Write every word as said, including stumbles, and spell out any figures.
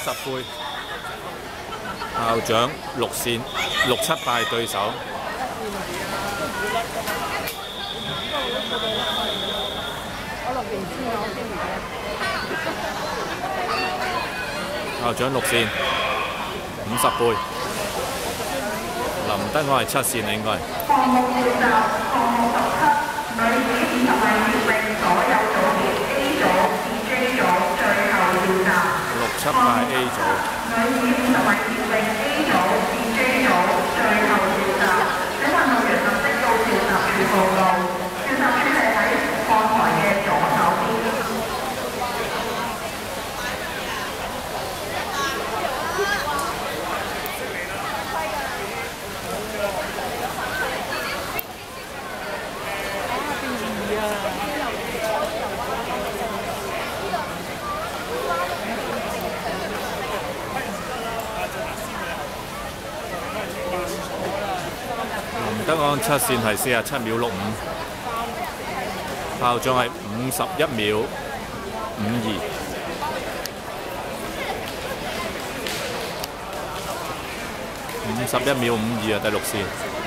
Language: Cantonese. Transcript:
十倍。校長六線六七敗對手。校長六線五十倍。林德愛係七線啊，應該係。項目召集項目十七女子二十米蝶泳所有組別 A 組至 J 組最後召集。六七敗 A 組。女子二十米蝶泳 A 組至 J 組最後召集。請運動員立即到召集處報告。召集處係喺看台嘅左手邊。林德安七線係四十七秒六五，校長係五十一秒五二。五十一秒五二啊，第六線。